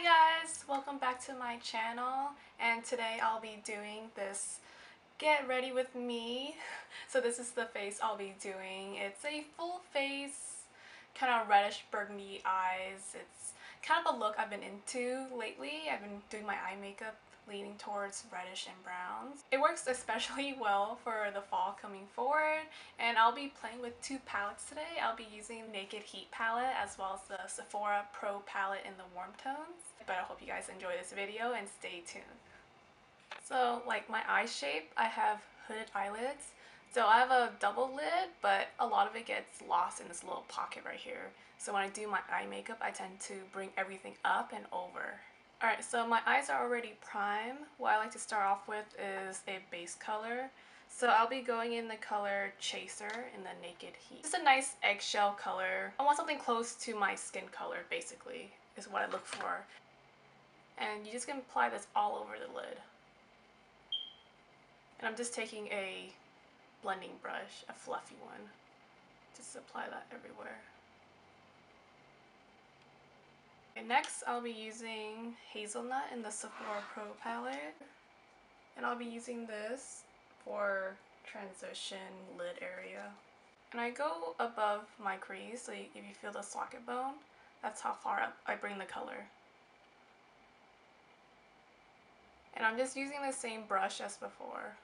guys, welcome back to my channel, and today I'll be doing this get ready with me. So this is the face I'll be doing. It's a full face, kind of reddish burgundy eyes. It's kind of a look I've been into lately. I've been doing my eye makeup leaning towards reddish and browns. It works especially well for the fall coming forward, and I'll be playing with two palettes today. I'll be using Naked Heat palette as well as the Sephora Pro palette in the warm tones. But I hope you guys enjoy this video and stay tuned. So like my eye shape, I have hooded eyelids. So I have a double lid, but a lot of it gets lost in this little pocket right here. So when I do my eye makeup, I tend to bring everything up and over. Alright, so my eyes are already primed. What I like to start off with is a base color. So I'll be going in the color Chaser in the Naked Heat. Just a nice eggshell color. I want something close to my skin color, basically, is what I look for. And you just can apply this all over the lid. And I'm just taking a blending brush, a fluffy one. Just apply that everywhere. Okay, next I'll be using Hazelnut in the Sephora Pro palette. And I'll be using this for transition lid area. And I go above my crease, so if you feel the socket bone, that's how far up I bring the color. And I'm just using the same brush as before.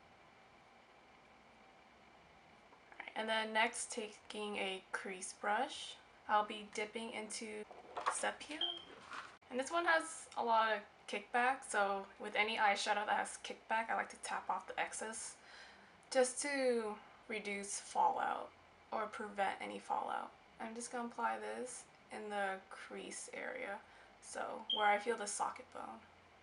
And then next, taking a crease brush, I'll be dipping into Sepia. And this one has a lot of kickback, so with any eyeshadow that has kickback, I like to tap off the excess just to reduce fallout or prevent any fallout. I'm just going to apply this in the crease area, so where I feel the socket bone.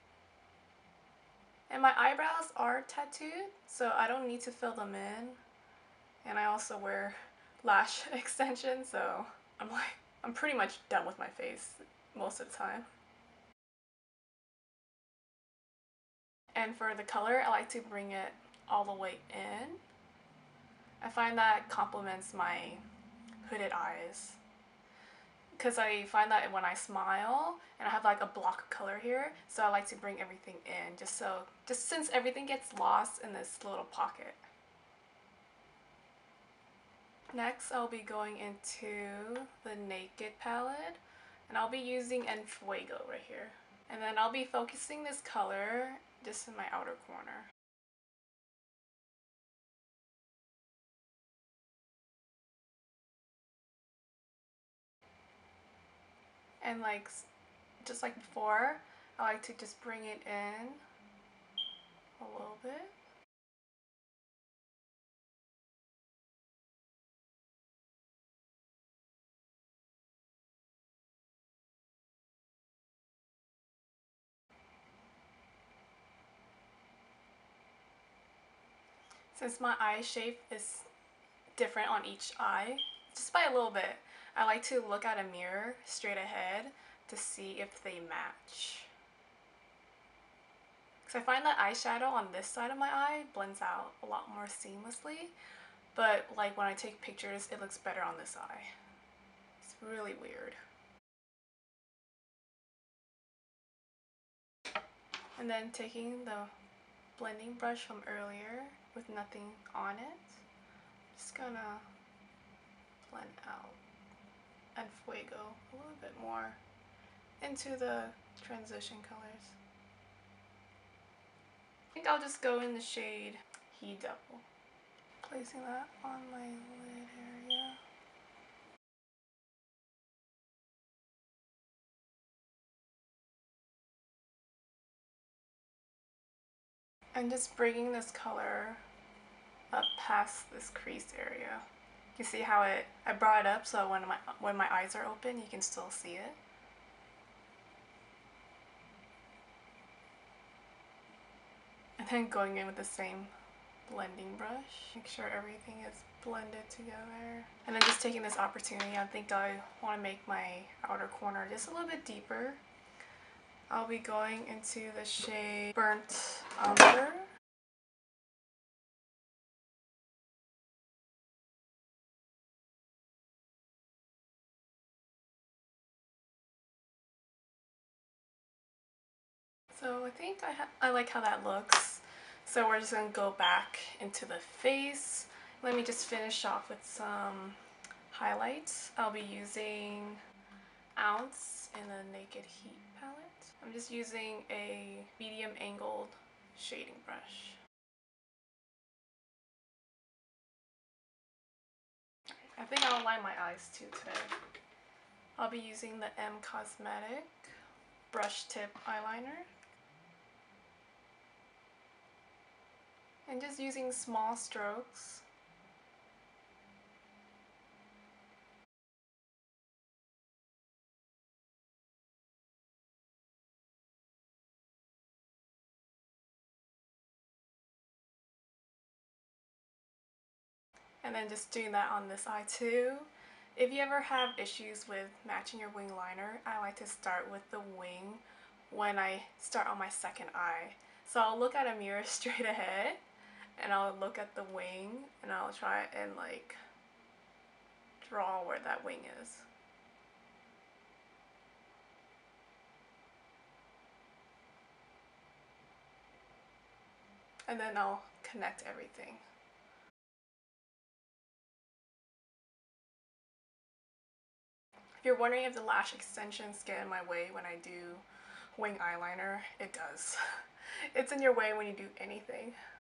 And my eyebrows are tattooed, so I don't need to fill them in. And I also wear lash extensions, so I'm pretty much done with my face most of the time. And for the color, I like to bring it all the way in. I find that complements my hooded eyes, because I find that when I smile and I have like a block of color here, so I like to bring everything in just since everything gets lost in this little pocket. Next, I'll be going into the Naked palette, and I'll be using Enfuego right here. And then I'll be focusing this color just in my outer corner. And just like before, I like to just bring it in a little bit. Since my eye shape is different on each eye, just by a little bit, I like to look at a mirror straight ahead to see if they match. Because I find that eyeshadow on this side of my eye blends out a lot more seamlessly, but like when I take pictures, it looks better on this eye. It's really weird. And then taking the blending brush from earlier with nothing on it, just gonna blend out Enfuego a little bit more into the transition colors. I think I'll just go in the shade He Double, placing that on my lid area. And just bringing this color up past this crease area. You see how I brought it up so when my eyes are open, you can still see it. And then going in with the same blending brush, make sure everything is blended together. And then just taking this opportunity, I think I want to make my outer corner just a little bit deeper. I'll be going into the shade Burnt Umber. So I think I like how that looks. So we're just gonna go back into the face. Let me just finish off with some highlights. I'll be using Ounce in the Naked Heat palette. I'm just using a medium angled shading brush. I think I'll line my eyes too today. I'll be using the M Cosmetic brush tip eyeliner. And just using small strokes. And then just doing that on this eye too. If you ever have issues with matching your wing liner, I like to start with the wing when I start on my second eye. So I'll look at a mirror straight ahead and I'll look at the wing and I'll try and like draw where that wing is. And then I'll connect everything. If you're wondering if the lash extensions get in my way when I do wing eyeliner, it does. It's in your way when you do anything.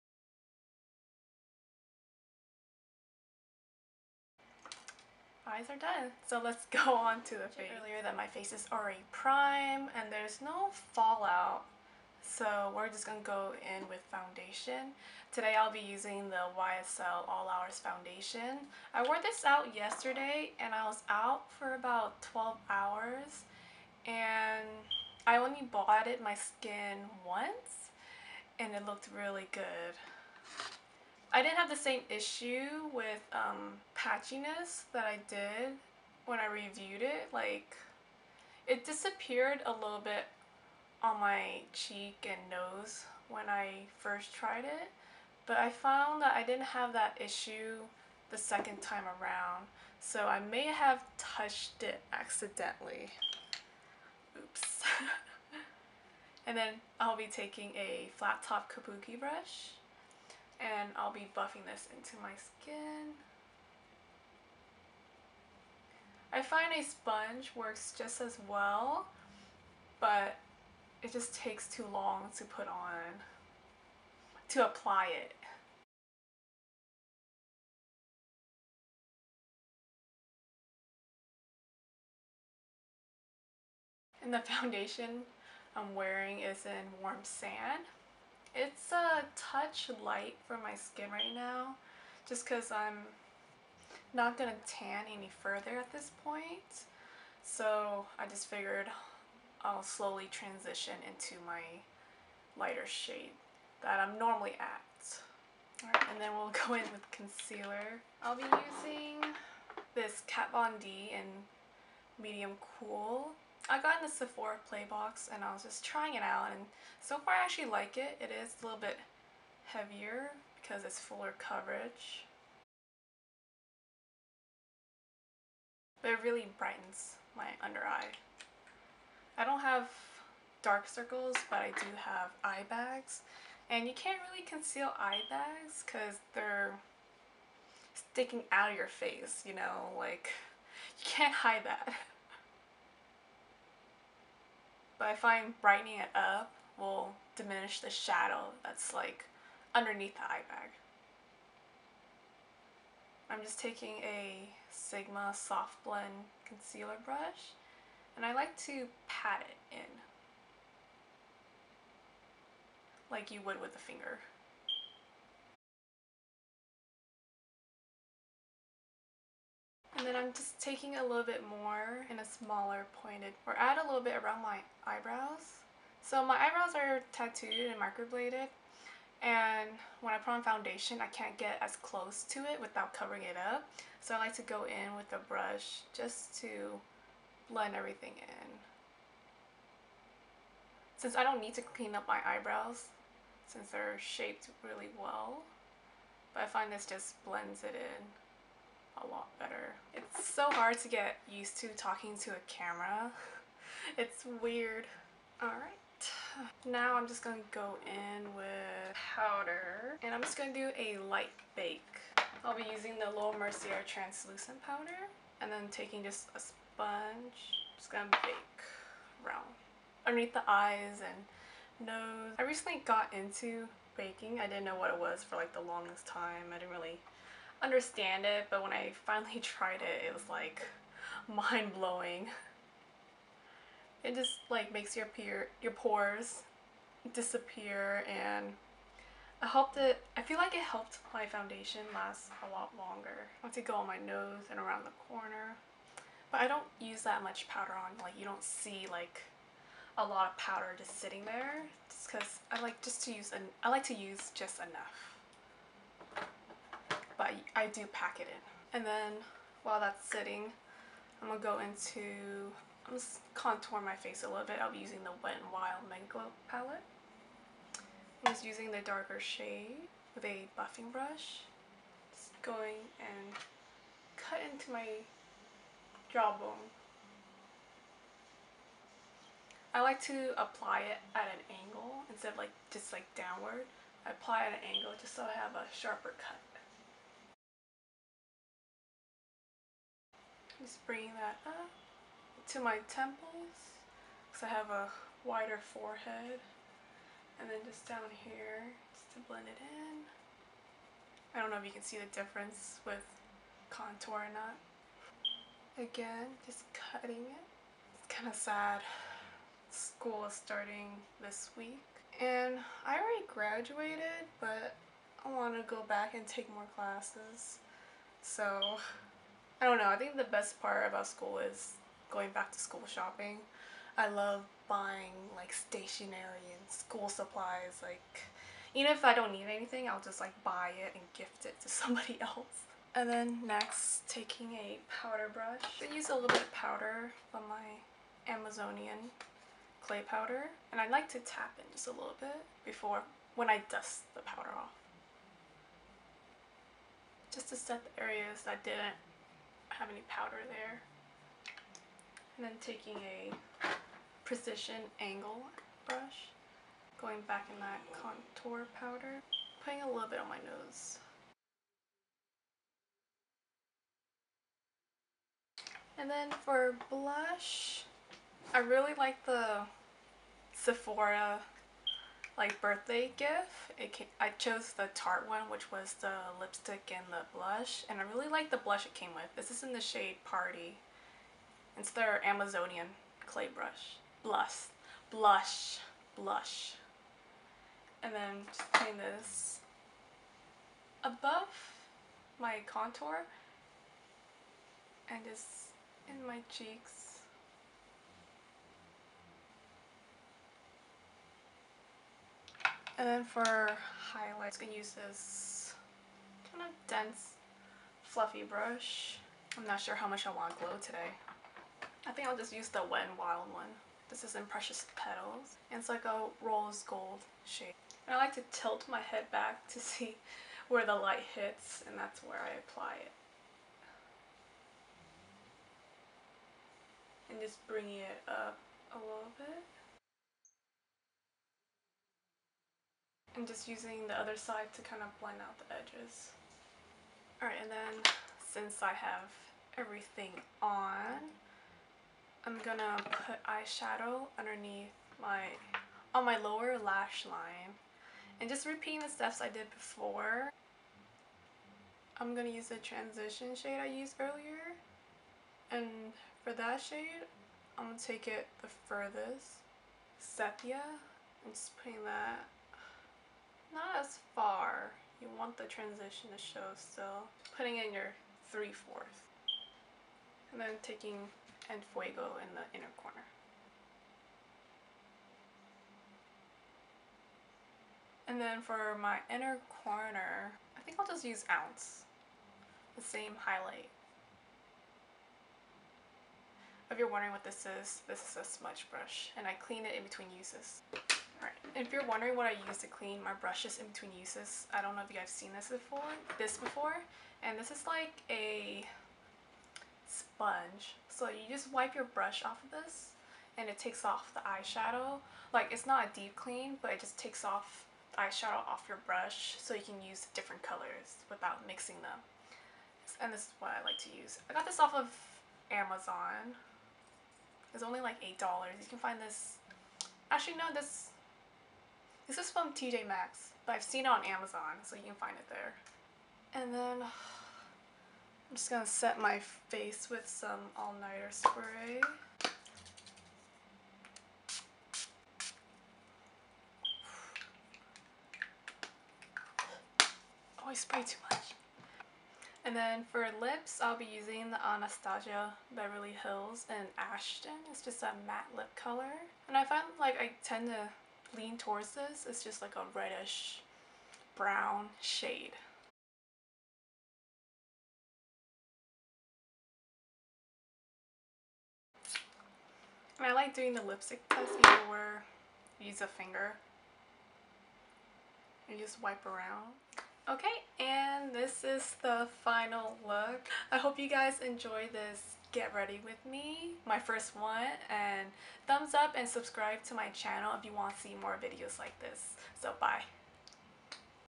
Eyes are done. So let's go on to the face. Earlier that my face is already prime and there's no fallout. So we're just gonna go in with foundation. Today I'll be using the YSL All Hours foundation. I wore this out yesterday and I was out for about 12 hours and I only blotted my skin once and it looked really good. I didn't have the same issue with patchiness that I did when I reviewed it. Like, it disappeared a little bit on my cheek and nose when I first tried it, but I found that I didn't have that issue the second time around, so I may have touched it accidentally. Oops. And then I'll be taking a flat top kabuki brush and I'll be buffing this into my skin. I find a sponge works just as well, but it just takes too long to put on, to apply it. And the foundation I'm wearing is in Warm Sand. It's a touch light for my skin right now, just because I'm not gonna tan any further at this point. So I just figured I'll slowly transition into my lighter shade that I'm normally at. Alright, and then we'll go in with concealer. I'll be using this Kat Von D in medium cool. I got in the Sephora play box and I was just trying it out, and so far I actually like it. It is a little bit heavier because it's fuller coverage, but it really brightens my under eye. I don't have dark circles, but I do have eye bags, and you can't really conceal eye bags because they're sticking out of your face, you know, like you can't hide that. But I find brightening it up will diminish the shadow that's like underneath the eye bag. I'm just taking a Sigma Soft Blend concealer brush and I like to pat it in like you would with a finger. And then I'm just taking a little bit more in a smaller pointed, or add a little bit around my eyebrows. So my eyebrows are tattooed and microbladed, and when I put on foundation I can't get as close to it without covering it up. So I like to go in with a brush just to blend everything in. Since I don't need to clean up my eyebrows, since they're shaped really well, but I find this just blends it in a lot better. It's so hard to get used to talking to a camera. It's weird. Alright, Now I'm just gonna go in with powder, and I'm just gonna do a light bake. I'll be using the Laura Mercier translucent powder, and then taking just a sponge, just gonna bake around underneath the eyes and nose. I recently got into baking. I didn't know what it was for like the longest time. I didn't really understand it, but when I finally tried it, it was like mind-blowing. It just like makes your pores disappear, and I feel like it helped my foundation last a lot longer. I want to go on my nose and around the corner, but I don't use that much powder on. Like, you don't see like a lot of powder just sitting there, just because I like to use just enough, but I do pack it in. And then while that's sitting, I'm gonna go into, I'm just contour my face a little bit. I'll be using the Wet n Wild Mega Glow palette. I'm just using the darker shade with a buffing brush. Just going and cut into my jawbone. I like to apply it at an angle instead of like just like downward. I apply at an angle just so I have a sharper cut. Just bringing that up to my temples because I have a wider forehead, and then just down here just to blend it in. I don't know if you can see the difference with contour or not. Again, just cutting it. It's kind of sad. School is starting this week, and I already graduated, but I want to go back and take more classes. So I don't know. I think the best part about school is going back to school shopping. I love buying like stationery and school supplies. Like, even if I don't need anything, I'll just like buy it and gift it to somebody else. And then next, taking a powder brush. I use a little bit of powder from my Amazonian clay powder, and I like to tap in just a little bit before when I dust the powder off, just to set the areas that didn't have any powder there. And then taking a precision angle brush, going back in that contour powder, putting a little bit on my nose. And then for blush, I really like the Sephora like birthday gift. I chose the Tarte one, which was the lipstick and the blush, and I really like the blush it came with. This is in the shade Party. It's their Amazonian clay blush. And then just putting this above my contour and just in my cheeks. And then for highlights, I'm gonna use this kind of dense, fluffy brush. I'm not sure how much I want to glow today. I think I'll just use the Wet n Wild one. This is in Precious Petals, and it's like a rose gold shade. And I like to tilt my head back to see where the light hits, and that's where I apply it. And just bringing it up a little bit. And just using the other side to kind of blend out the edges. Alright, and then since I have everything on, I'm gonna put eyeshadow underneath on my lower lash line, and just repeating the steps I did before. I'm gonna use the transition shade I used earlier, and for that shade, I'm gonna take it the furthest, Sepia, and just putting that not as far. You want the transition to show still. Putting in your 3/4, and then taking En Fuego in the inner corner. And then for my inner corner, I think I'll just use Ounce, the same highlight. If you're wondering what this is a smudge brush, and I clean it in between uses. Alright, if you're wondering what I use to clean my brushes in between uses, I don't know if you guys have seen this before, and this is like a sponge. So you just wipe your brush off of this, and it takes off the eyeshadow. Like, it's not a deep clean, but it just takes off the eyeshadow off your brush so you can use different colors without mixing them. And this is what I like to use. I got this off of Amazon. It's only like $8. You can find this. Actually, no, this is from TJ Maxx, but I've seen it on Amazon, so you can find it there. And then I'm just gonna set my face with some all-nighter spray. Oh, I spray too much. And then for lips, I'll be using the Anastasia Beverly Hills in Ashton. It's just a matte lip color. And I find like I tend to lean towards this. It's just like a reddish brown shade. And I like doing the lipstick test either where you use a finger and you just wipe around. Okay, and this is the final look. I hope you guys enjoy this get ready with me, my first one, and thumbs up and subscribe to my channel if you want to see more videos like this. So bye.